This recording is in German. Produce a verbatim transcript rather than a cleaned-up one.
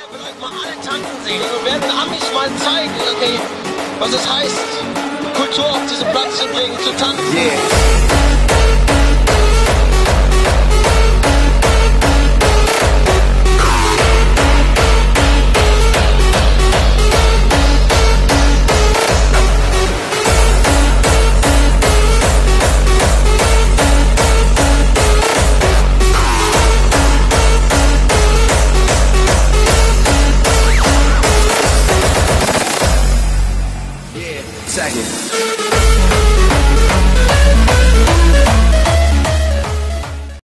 will euch mal alle tanzen sehen. Wir werden Amis mal zeigen, okay, was es heißt, Kultur auf diesen Platz zu bringen, zu tanzen. Yeah.